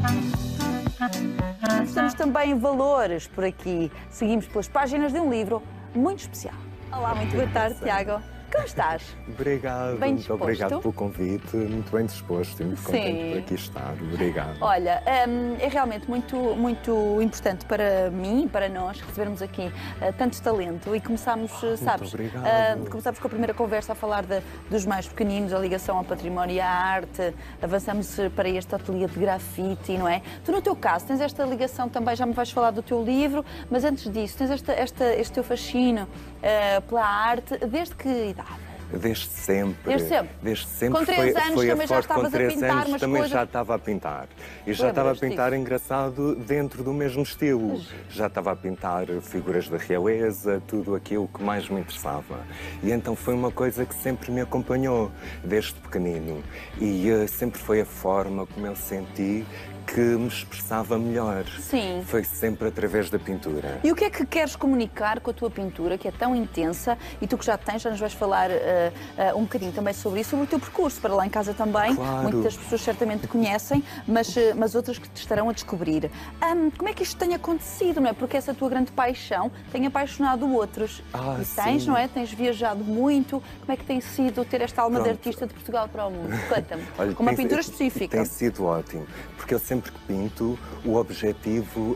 Temos também valores por aqui. Seguimos pelas páginas de um livro muito especial. Olá, muito boa tarde, Tiago. Como estás? Obrigado, Bem muito disposto? obrigado pelo convite, muito bem disposto e muito contente por aqui estar. Obrigado. Olha, é realmente muito importante para mim e para nós recebermos aqui tanto talento e começámos, sabes, começámos com a primeira conversa a falar dos mais pequeninos, a ligação ao património e à arte, avançamos para este ateliê de grafite, não é? Tu, no teu caso, tens esta ligação também, já me vais falar do teu livro, mas antes disso, tens este teu fascínio pela arte, desde que idade? Desde sempre. Desde sempre. Com 3 anos foi também já estavas a pintar umas também coisas? já estava a pintar. E já estava a pintar, engraçado, dentro do mesmo estilo. Já estava a pintar figuras da realeza, tudo aquilo que mais me interessava. E então foi uma coisa que sempre me acompanhou, desde pequenino. E sempre foi a forma como eu senti que me expressava melhor. Sim. Foi sempre através da pintura. E o que é que queres comunicar com a tua pintura, que é tão intensa, e tu que já tens, já nos vais falar um bocadinho também sobre isso, sobre o teu percurso, para lá em casa também. Claro. Muitas pessoas certamente te conhecem, mas outras que te estarão a descobrir. Como é que isto tem acontecido, não é? Porque essa tua grande paixão tem apaixonado outros. E tens, sim. não é? Tens viajado muito. Como é que tem sido ter esta alma de artista de Portugal para o mundo? Conta-me. Olha, com uma pintura específica. Tem sido ótimo, porque eu sempre que pinto, o objetivo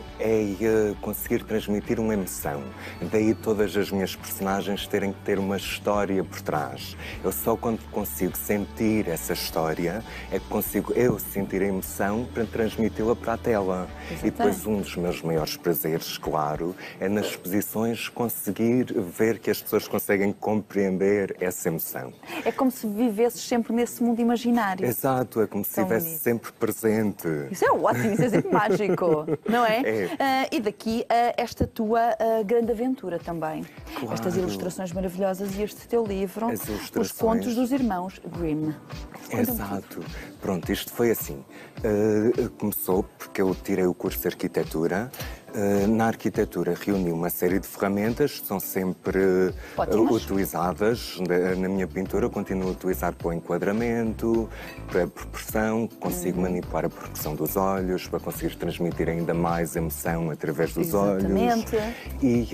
é conseguir transmitir uma emoção. Daí todas as minhas personagens terem que ter uma história por trás. Eu só quando consigo sentir essa história é que consigo eu sentir a emoção para transmiti-la para a tela. Exatamente. E depois um dos meus maiores prazeres, claro, é nas exposições conseguir ver que as pessoas conseguem compreender essa emoção. É como se vivesses sempre nesse mundo imaginário. Exato, é como se estivesse sempre presente. Isso é ótimo, isso é sempre mágico, não é? E daqui esta tua grande aventura também. Claro. Estas ilustrações maravilhosas e este teu livro, As ilustrações. Os Contos dos Irmãos Grimm. Exato. Pronto, isto foi assim. Começou porque eu tirei o curso de arquitetura. Na arquitetura reuni uma série de ferramentas que são sempre utilizadas na minha pintura. Eu continuo a utilizar para o enquadramento, para a proporção, consigo manipular a proporção dos olhos, para conseguir transmitir ainda mais emoção através dos olhos. E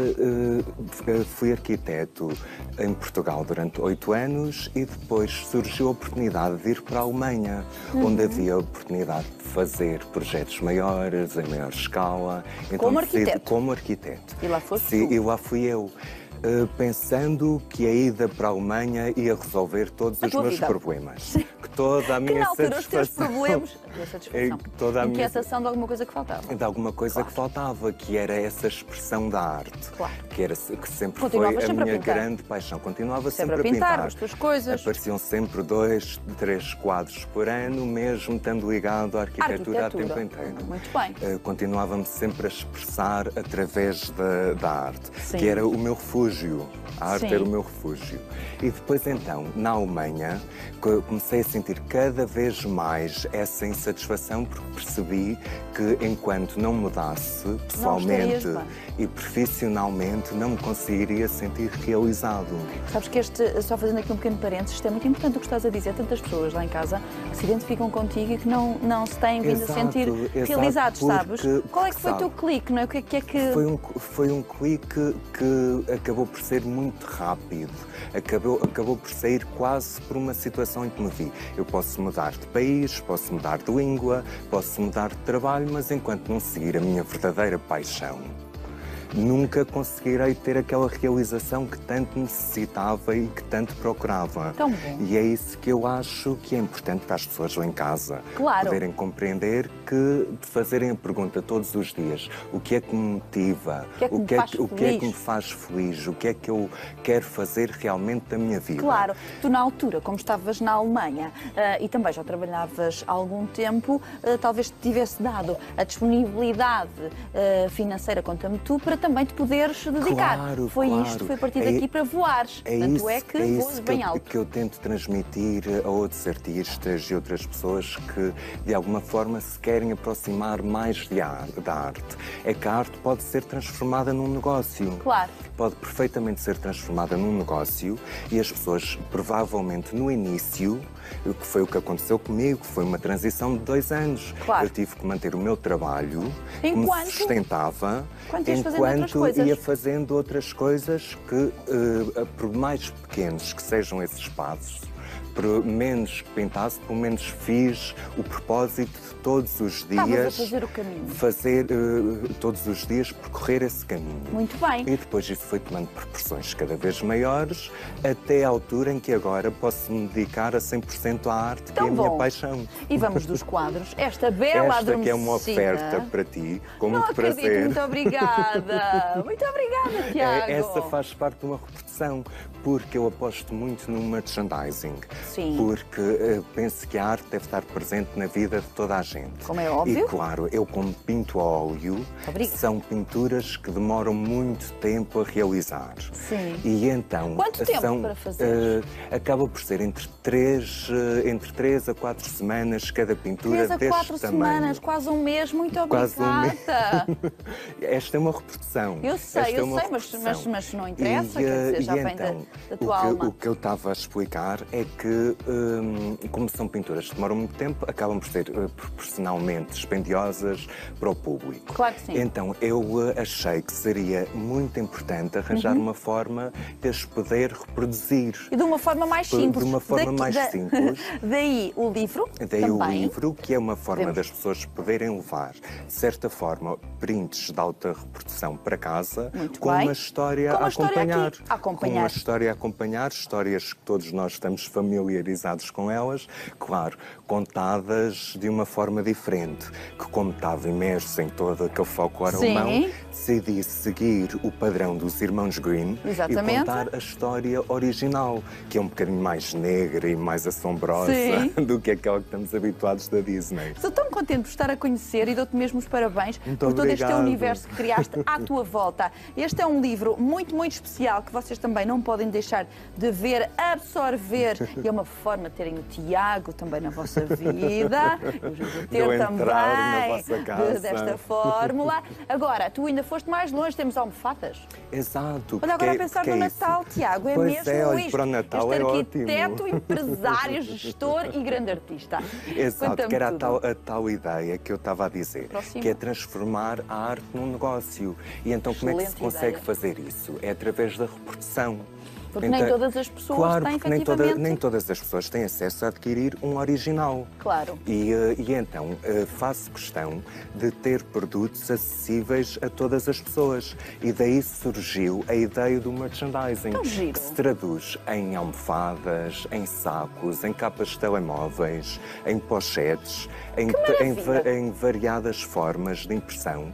fui arquiteto em Portugal durante 8 anos e depois surgiu a oportunidade de ir para a Alemanha, onde havia a oportunidade de fazer projetos maiores, em maior escala. Então, como arquiteto? Como arquiteto. E lá foste tu? E lá fui eu. Pensando que a ida para a Alemanha ia resolver todos os meus problemas. Que toda a minha na altura os teus satisfação... problemas... A satisfação. Toda a inquietação de alguma coisa que faltava. De alguma coisa que faltava, que era essa expressão da arte. Claro. Que sempre foi a minha grande paixão. Continuava sempre a pintar. As tuas coisas. Apareciam sempre 2, 3 quadros por ano, mesmo estando ligado à arquitetura a tempo inteiro. Muito bem. Continuava-me sempre a expressar através da arte, Sim. que era o meu refúgio. A arte era o meu refúgio. E depois, então, na Alemanha, comecei a sentir cada vez mais essa insatisfação, porque percebi que, enquanto não mudasse pessoalmente e profissionalmente, não me conseguiria sentir realizado. Sabes que só fazendo aqui um pequeno parênteses, isto é muito importante o que estás a dizer. Tantas pessoas lá em casa que se identificam contigo e que não se têm vindo a sentir realizados, sabes? Qual é que foi o teu clique, não é? O que é que... Foi um clique que acabou por ser muito rápido. Acabou por sair quase por uma situação em que me vi. Eu posso mudar de país, posso mudar de língua, posso mudar de trabalho, mas enquanto não seguir a minha verdadeira paixão, nunca conseguirei ter aquela realização que tanto necessitava e que tanto procurava. Tão bom. E é isso que eu acho que é importante para as pessoas lá em casa. Claro. Poderem compreender que fazerem a pergunta todos os dias: o que é que me motiva? O que é que me faz feliz? O que é que eu quero fazer realmente da minha vida? Claro. Tu, na altura, como estavas na Alemanha e também já trabalhavas há algum tempo, talvez te tivesse dado a disponibilidade financeira, conta-me tu, para também te poderes dedicar. Claro, Foi claro. isto, foi a partir daqui para voares. Tanto é que voas bem alto. Que eu tento transmitir a outros artistas e outras pessoas que, de alguma forma, se querem aproximar mais da arte. É que a arte pode ser transformada num negócio. Claro. Pode perfeitamente ser transformada num negócio e as pessoas, provavelmente no início, que foi o que aconteceu comigo, foi uma transição de 2 anos. Claro. Eu tive que manter o meu trabalho, Enquanto me sustentava, enquanto ia fazendo outras coisas que, por mais pequenos que sejam esses passos, por menos que pintasse, pelo menos fiz o propósito de todos os dias. Estavas a fazer o caminho. Fazer todos os dias percorrer esse caminho. Muito bem. E depois isso foi tomando proporções cada vez maiores, até à altura em que agora posso me dedicar a 100% à arte, que é a minha paixão. E vamos dos quadros. Esta bela adormecida. Que é uma oferta para ti, com muito acredito, prazer. muito obrigada. Muito obrigada, Tiago. Essa faz parte de uma reprodução, porque eu aposto muito no merchandising. Sim. Porque penso que a arte deve estar presente na vida de toda a gente. Como é óbvio. E claro, eu como pinto a óleo, são pinturas que demoram muito tempo a realizar. Sim. E então... Quanto tempo para fazer? Acaba por ser entre 3 a 4 semanas cada pintura 3 a 4 semanas, quase um mês, muito obrigada. Esta é uma reprodução. Eu sei, mas não interessa, quer dizer, já vem da tua alma. O que eu estava a explicar é que, como são pinturas que demoram muito tempo, acabam por ser proporcionalmente dispendiosas para o público. Claro que sim. Então eu achei que seria muito importante arranjar uma forma de as poder reproduzir. E de uma forma mais simples. De uma forma mais simples. Daí o livro. Daí também. o livro, que é uma forma das pessoas poderem levar, de certa forma, prints de alta reprodução para casa, com uma história a acompanhar. Com uma história a acompanhar, histórias que todos nós estamos familiarizados com elas, claro, contadas de uma forma diferente, que como estava imerso em todo aquele folclore alemão, decidi seguir o padrão dos irmãos Grimm e contar a história original, que é um bocadinho mais negra e mais assombrosa do que aquela que estamos habituados da Disney. Estou tão contente por estar a conhecer e dou-te mesmo os parabéns Muito por todo este obrigado. universo que criaste à tua volta. Este é um livro muito, muito especial que vocês também não podem deixar de ver, absorver. E é uma forma de terem o Tiago também na vossa vida. Eu já vou ter também desta fórmula. Agora, tu ainda foste mais longe, temos almofadas. Exato. Olha, agora a pensar no Natal, Tiago, é mesmo olha, isto. Para o Natal este é arquiteto, ótimo. empresário, gestor e grande artista. Exato, que era a tal ideia que eu estava a dizer, Próximo. que é transformar a arte num negócio. E então como é que se consegue fazer isso? É através da reprodução. Porque nem todas as pessoas têm, efetivamente... nem todas as pessoas têm acesso a adquirir um original. Claro. E então faço questão de ter produtos acessíveis a todas as pessoas. E daí surgiu a ideia do merchandising, que se traduz em almofadas, em sacos, em capas de telemóveis, em pochetes, em variadas formas de impressão.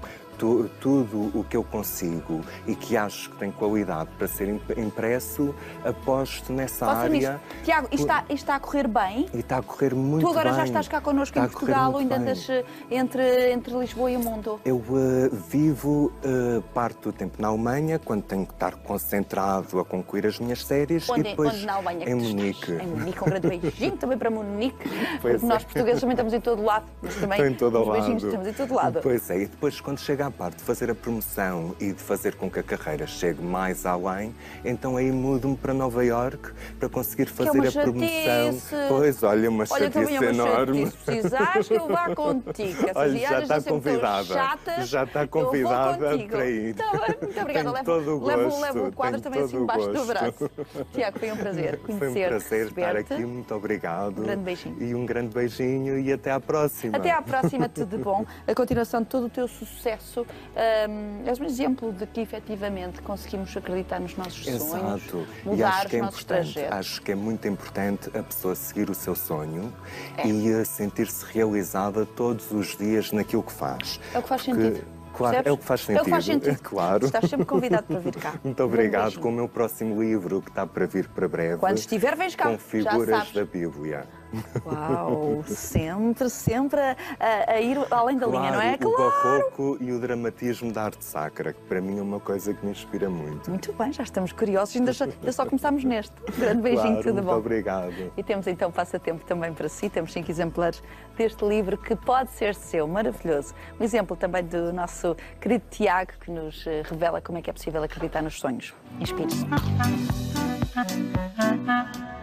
Tudo o que eu consigo e que acho que tem qualidade para ser impresso, aposto nessa área. Tiago, está a correr bem? E está a correr muito bem. Tu agora já estás cá connosco em Portugal ou ainda andas entre Lisboa e o mundo? Eu vivo parte do tempo na Alemanha, quando tenho que estar concentrado a concluir as minhas séries. Onde, e depois onde na Alemanha? Em Munique. Em Munique, um grande beijinho também para Munique. Porque nós portugueses também estamos em todo lado. Mas também em todo lado. Beijinhos estamos em todo lado. Pois é, e depois quando chega a parte de fazer a promoção e de fazer com que a carreira chegue mais além, então aí mudo-me para Nova Iorque para conseguir fazer a promoção. Pois, olha, uma chatice enorme. Se precisares que eu vá contigo. Olha, já está convidada. Chatas, já está convidada para ir. Tá bem, muito obrigada. Levo o quadro também assim embaixo do braço. Tiago, foi um prazer conhecer-te. Foi um prazer estar aqui, muito obrigado. Um grande beijinho. E um grande beijinho e até à próxima. Até à próxima, tudo de bom. A continuação de todo o teu sucesso. És um exemplo de que efetivamente conseguimos acreditar nos nossos sonhos, mudar os nossos trajetos. Acho que é muito importante a pessoa seguir o seu sonho e sentir-se realizada todos os dias naquilo que faz. É o que faz sentido. Claro, é o que faz sentido. É o que faz sentido. Claro. Estás sempre convidado para vir cá. Muito obrigado. Com o meu próximo livro, que está para vir para breve. Quando estiver, vens cá. Com figuras da Bíblia. Uau, sempre a ir além da linha, não é? O barroco e o dramatismo da arte sacra, que para mim é uma coisa que me inspira muito. Muito bem, já estamos curiosos, ainda só começámos neste. Um grande beijinho, Claro, tudo muito bom. obrigado. E temos então passatempo também para si, temos 5 exemplares deste livro que pode ser seu, maravilhoso. Um exemplo também do nosso querido Tiago, que nos revela como é que é possível acreditar nos sonhos. Inspire-se.